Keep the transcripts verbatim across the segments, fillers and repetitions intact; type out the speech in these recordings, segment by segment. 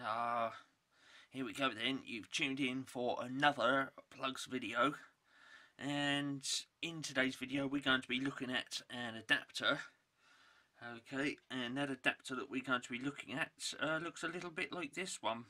Ah, uh, here we go then. You've tuned in for another plugs video, and in today's video we're going to be looking at an adapter. Okay, and that adapter that we're going to be looking at uh, looks a little bit like this one.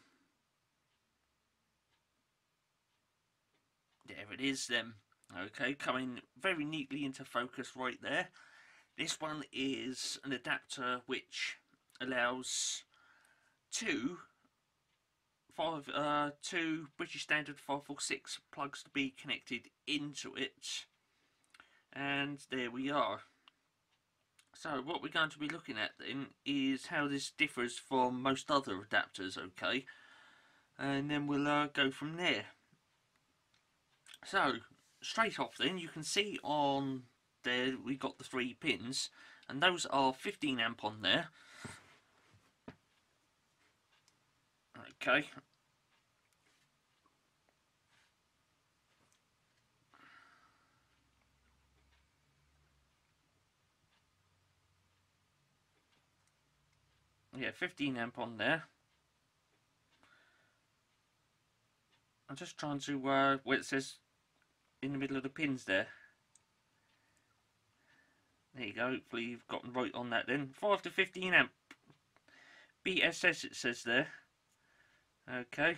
There it is then. Okay, coming very neatly into focus right there. This one is an adapter which allows two Five, uh, two British Standard five four six plugs to be connected into it, and there we are. So what we're going to be looking at then is how this differs from most other adapters, okay, and then we'll uh, go from there. So straight off then, you can see on there we got the three pins, and those are fifteen amp on there. Okay. Yeah, fifteen amp on there. I'm just trying to, uh, where it says in the middle of the pins there. There you go, hopefully you've gotten right on that then. five to fifteen amp. B S S it says there. Okay.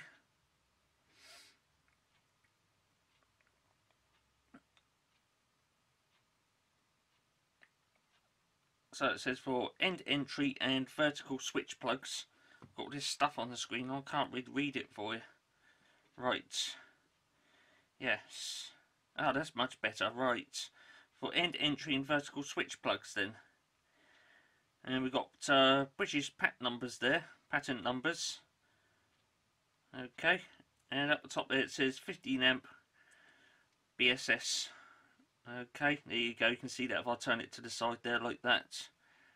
So it says for end entry and vertical switch plugs. I've got all this stuff on the screen, I can't read, read it for you. Right. Yes. Oh, that's much better. Right. For end entry and vertical switch plugs then. And we've got uh, British pat numbers there. Patent numbers. Okay. And at the top there it says fifteen amp B S S. Okay, there you go, you can see that if I turn it to the side there like that.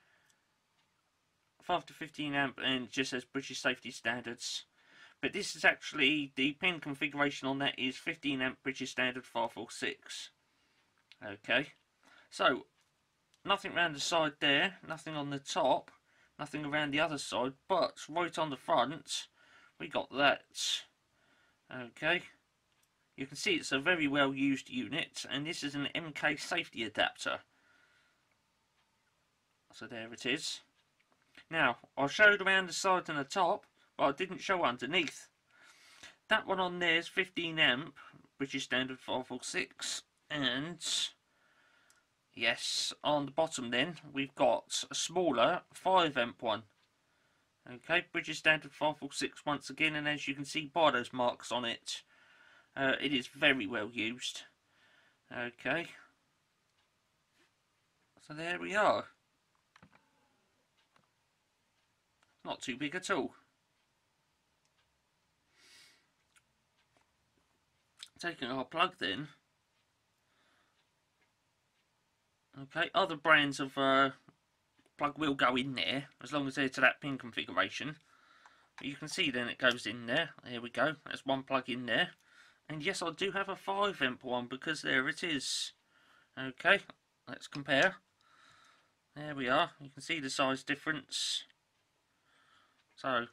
five to fifteen amp and just says British safety standards. But this is actually, the pin configuration on that is fifteen amp British standard five four six. Okay, so nothing around the side there, nothing on the top, nothing around the other side, but right on the front we got that. Okay. You can see it's a very well used unit, and this is an M K safety adapter. So there it is. Now, I showed around the side and the top, but I didn't show underneath. That one on there is fifteen amp, British Standard five four six, and yes, on the bottom then, we've got a smaller five amp one. Okay, British Standard five four six once again, and as you can see by those marks on it, Uh, it is very well used. Okay. So there we are. Not too big at all. Taking our plug then. Okay, other brands of uh, plug will go in there, as long as they're to that pin configuration. But you can see then it goes in there. There we go. There's one plug in there. And yes, I do have a five amp one, because there it is. Okay, let's compare. There we are. You can see the size difference. So,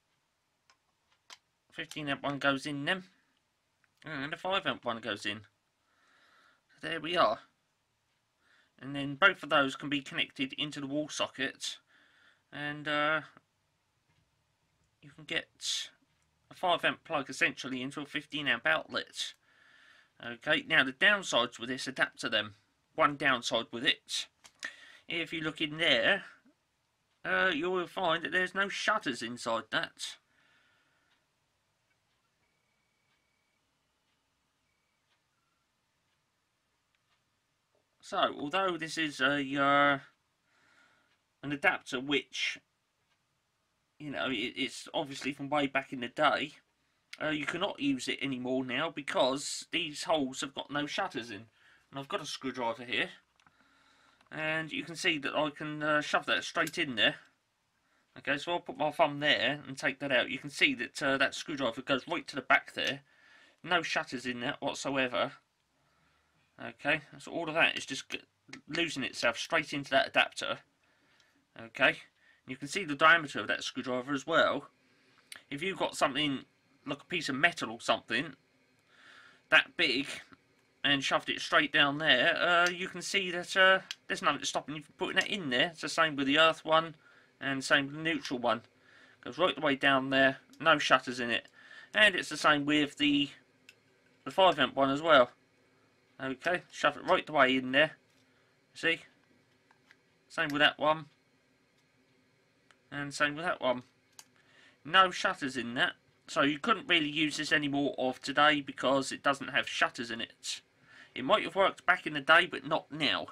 fifteen amp one goes in then, and the five amp one goes in. So there we are. And then both of those can be connected into the wall socket, and uh, you can get a five amp plug essentially into a fifteen amp outlet. Okay, now the downsides with this adapter then. One downside with it, if you look in there, uh, you will find that there's no shutters inside that. So, although this is a uh, an adapter which, you know, it, it's obviously from way back in the day, uh, you cannot use it anymore now because these holes have got no shutters in. And I've got a screwdriver here, and you can see that I can uh, shove that straight in there. Okay, so I'll put my thumb there and take that out. You can see that uh, that screwdriver goes right to the back there. No shutters in that whatsoever. Okay, so all of that is just losing itself straight into that adapter. Okay, you can see the diameter of that screwdriver as well. if you've got something like a piece of metal or something that big and shoved it straight down there, uh, you can see that uh, there's nothing stopping you from putting that in there. It's the same with the earth one and the same with the neutral one. Goes right the way down there, no shutters in it. And it's the same with the the five amp one as well. Okay, shove it right the way in there. See? Same with that one. And same with that one. No shutters in that. So you couldn't really use this anymore of today because it doesn't have shutters in it. It might have worked back in the day, but not now.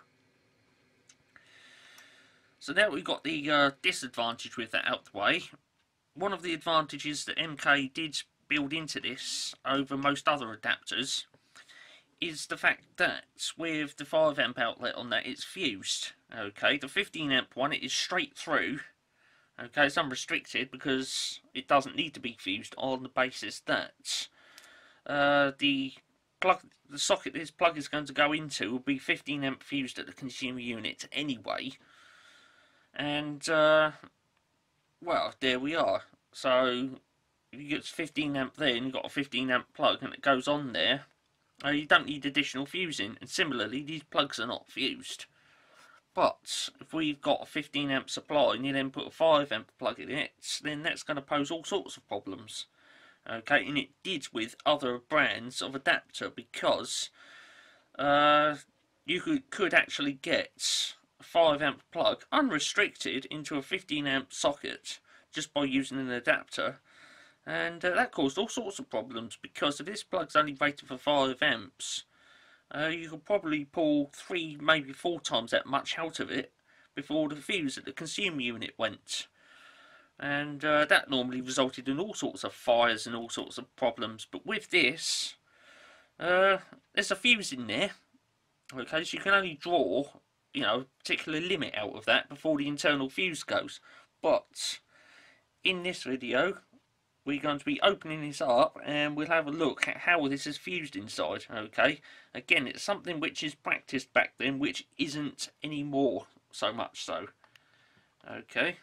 So now we've got the uh, disadvantage with that out the way. One of the advantages that M K did build into this over most other adapters is the fact that with the five amp outlet on that, it's fused. Okay, the fifteen amp one, it is straight through. Okay, it's unrestricted because it doesn't need to be fused on the basis that uh, the plug, the socket this plug is going to go into will be fifteen amp fused at the consumer unit anyway. And uh, well, there we are. So if you get fifteen amp there and you've got a fifteen amp plug and it goes on there, uh, you don't need additional fusing. And similarly, these plugs are not fused. But if we've got a fifteen amp supply and you then put a five amp plug in it, then that's going to pose all sorts of problems. Okay, and it did with other brands of adapter because uh, you could, could actually get a five amp plug unrestricted into a fifteen amp socket just by using an adapter, and uh, that caused all sorts of problems because if this plug's only rated for five amps, Uh, you could probably pull three, maybe four times that much out of it before the fuse at the consumer unit went. And uh, that normally resulted in all sorts of fires and all sorts of problems. But with this, uh, there's a fuse in there. Okay, so you can only draw, you know, a particular limit out of that before the internal fuse goes. But in this video, we're going to be opening this up and we'll have a look at how this is fused inside. Okay, again, it's something which is practiced back then, which isn't anymore so much so. Okay,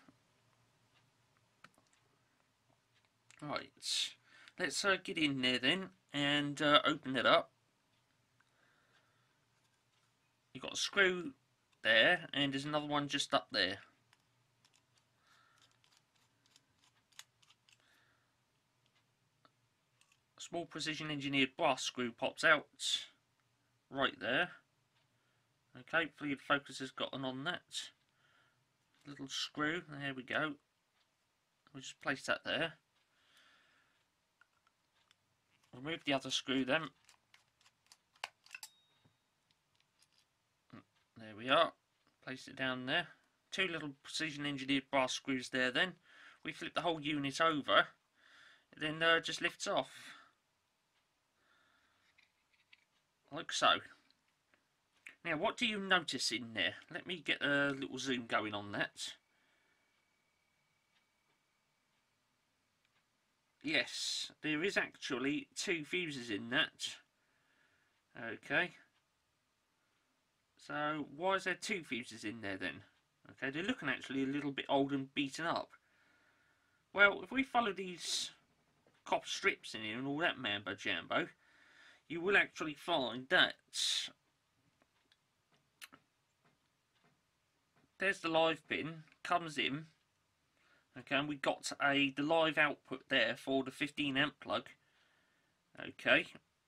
right, let's uh, get in there then and uh, open it up. You've got a screw there and there's another one just up there. Small precision engineered brass screw pops out right there. Okay, hopefully the focus has gotten on that little screw. There we go. We'll just place that there. Remove the other screw then. There we are. Place it down there. Two little precision engineered brass screws there then. We flip the whole unit over. It then uh, just lifts off. Like so. Now, what do you notice in there? Let me get a little zoom going on that. Yes, there is actually two fuses in that. Okay. So, why is there two fuses in there then? Okay, they're looking actually a little bit old and beaten up. Well, if we follow these copper strips in here and all that mambo jambo, you will actually find that there's the live pin, comes in, okay, and we got a the live output there for the fifteen amp plug, okay.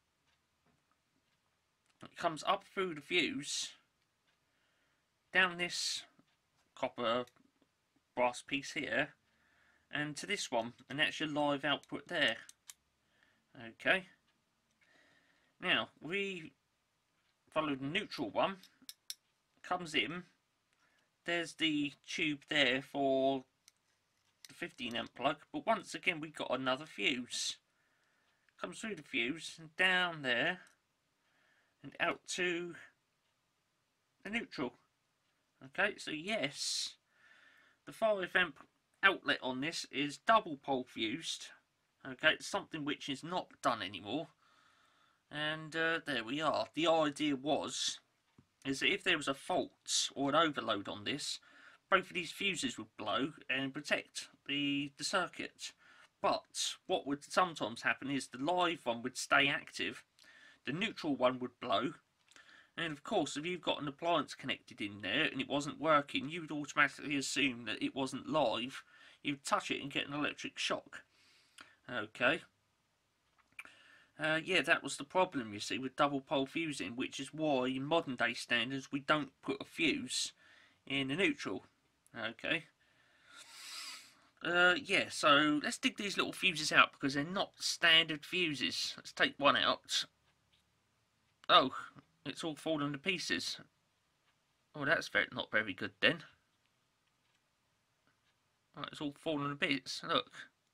It comes up through the fuse, down this copper brass piece here, and to this one, and that's your live output there, okay. Now, we follow the neutral one, comes in, there's the tube there for the fifteen amp plug, but once again we got another fuse. Comes through the fuse, and down there, and out to the neutral. Okay, so yes, the five amp outlet on this is double pole fused. Okay, it's something which is not done anymore. And uh, there we are. The idea was is that if there was a fault or an overload on this, both of these fuses would blow and protect the, the circuit. But what would sometimes happen is the live one would stay active, the neutral one would blow, and of course if you've got an appliance connected in there and it wasn't working, you would automatically assume that it wasn't live. You'd touch it and get an electric shock. Okay. Uh, yeah, that was the problem, you see, with double pole fusing, which is why in modern day standards we don't put a fuse in a neutral. Okay. Uh, yeah, so let's dig these little fuses out because they're not standard fuses. Let's take one out. Oh, it's all fallen to pieces. Oh, that's very, not very good then. Oh, it's all fallen to bits, look.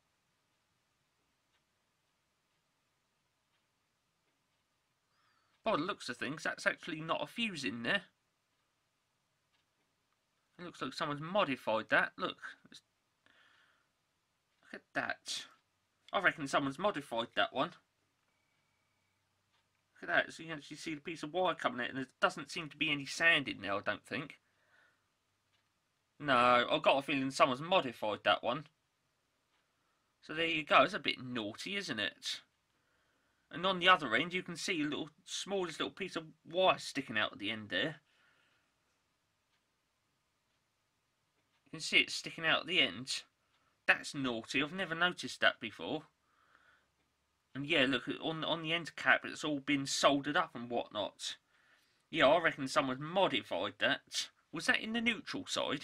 By the looks of things, that's actually not a fuse in there. It looks like someone's modified that. Look. Look at that. I reckon someone's modified that one. Look at that. So you can actually see the piece of wire coming out, and there doesn't seem to be any sand in there, I don't think. No, I've got a feeling someone's modified that one. So there you go. It's a bit naughty, isn't it? And on the other end, you can see a little, smallest little piece of wire sticking out at the end there. You can see it sticking out at the end. That's naughty. I've never noticed that before. And yeah, look, on, on the end cap, it's all been soldered up and whatnot. Yeah, I reckon someone's modified that. Was that in the neutral side?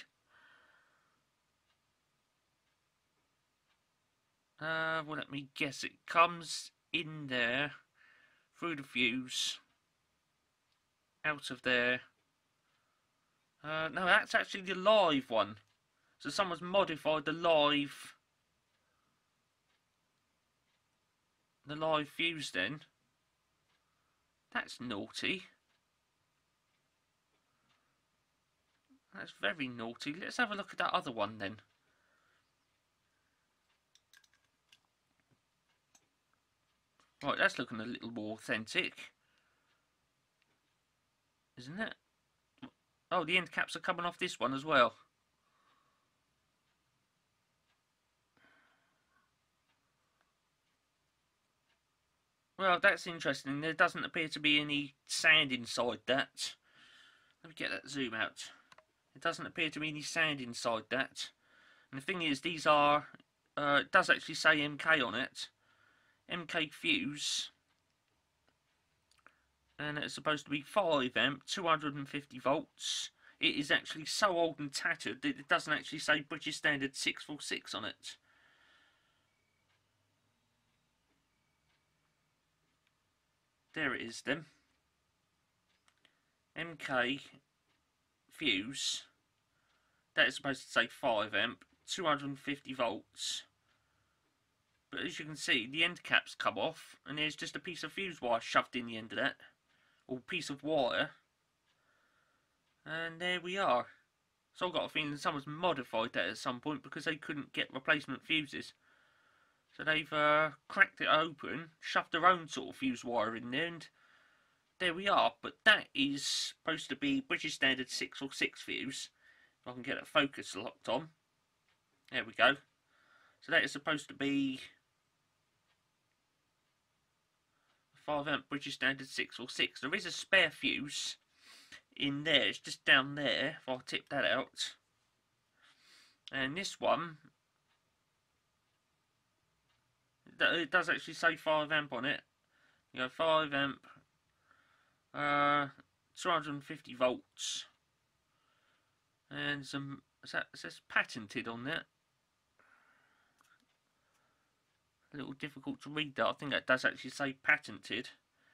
Uh, well, let me guess. It comes in there, through the fuse, out of there. Uh, no, that's actually the live one. So someone's modified the live, the live fuse then. That's naughty. That's very naughty. Let's have a look at that other one then. Right, that's looking a little more authentic, isn't it? Oh, the end caps are coming off this one as well. Well, that's interesting. There doesn't appear to be any sand inside that. Let me get that zoom out. It doesn't appear to be any sand inside that. And the thing is, these are... Uh, it does actually say M K on it. M K fuse. And it's supposed to be five amp, two hundred fifty volts. It is actually so old and tattered that it doesn't actually say British Standard six four six on it. There it is then. M K fuse. That is supposed to say five amp, two hundred fifty volts. But as you can see, the end caps come off, and there's just a piece of fuse wire shoved in the end of that. Or piece of wire. And there we are. So I've got a feeling someone's modified that at some point because they couldn't get replacement fuses. So they've uh, cracked it open, shoved their own sort of fuse wire in there, and there we are. But that is supposed to be British Standard six four six fuse. If I can get that focus locked on. There we go. So that is supposed to be five amp British Standard six four six. There is a spare fuse in there. It's just down there. If I tip that out. And this one, it does actually say five amp on it. You go five amp, uh, two hundred fifty volts, and some. Is that, it says patented on there. A little difficult to read that. I think that does actually say patented.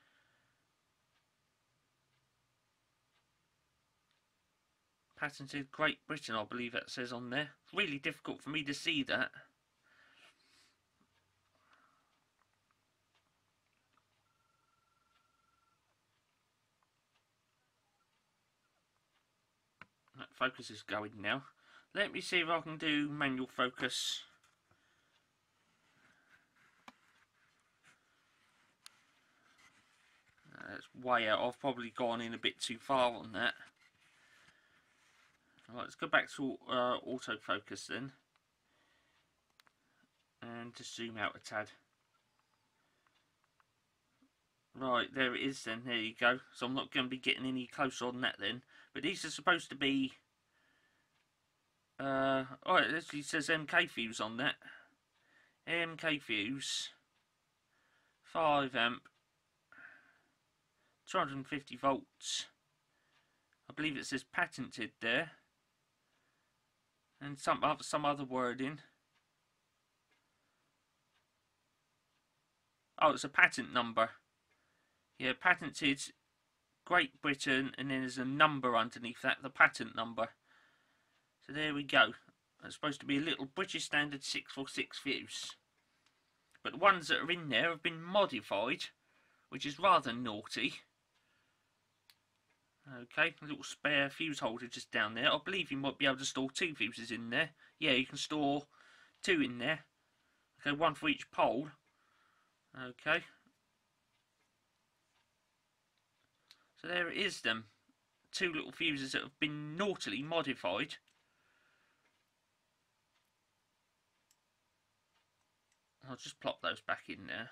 Patented Great Britain, I believe that says on there. It's really difficult for me to see that. That focus is going now. Let me see if I can do manual focus. That's way out. I've probably gone in a bit too far on that. Right, let's go back to uh, autofocus then. And having to zoom out a tad. Right, there it is then, there you go. So I'm not going to be getting any closer on that then. But these are supposed to be... Uh, alright, it actually says M K fuse on that. M K fuse. five amp. two hundred fifty volts. I believe it says patented there. And some other, some other wording. Oh, it's a patent number. Yeah, patented Great Britain, and then there's a number underneath that, the patent number. So there we go. It's supposed to be a little British Standard six four six fuse. But the ones that are in there have been modified, which is rather naughty. Okay, a little spare fuse holder just down there. I believe you might be able to store two fuses in there. Yeah, you can store two in there. Okay, one for each pole. Okay. So there it is then. Two little fuses that have been naughtily modified. I'll just plop those back in there.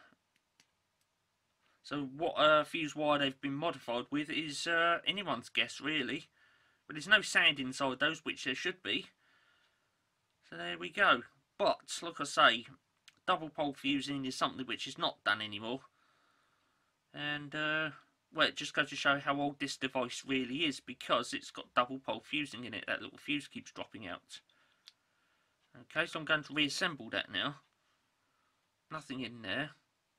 So what uh, fuse wire they've been modified with is uh, anyone's guess really. But there's no sand inside those, which there should be. So there we go. But, like I say, double pole fusing is something which is not done anymore. And, uh, well, it just goes to show how old this device really is, because it's got double pole fusing in it. That little fuse keeps dropping out. Okay, so I'm going to reassemble that now. Nothing in there.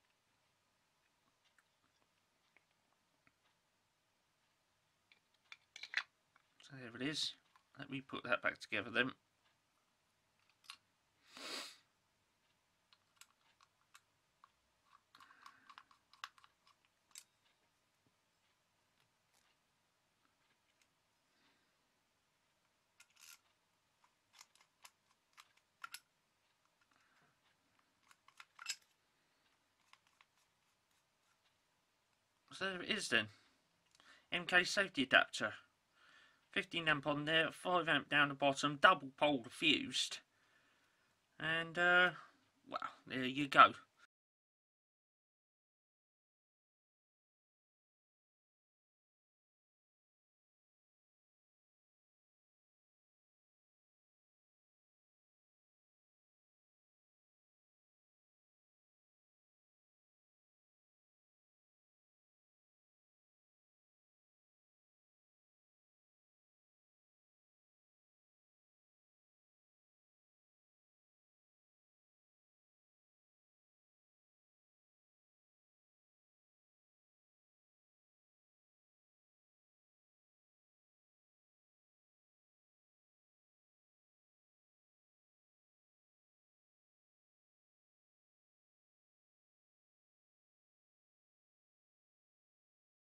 So there it is. Let me put that back together then. So there it is then. M K safety adapter. fifteen amp on there, five amp down the bottom, double pole fused. And, uh, well, there you go.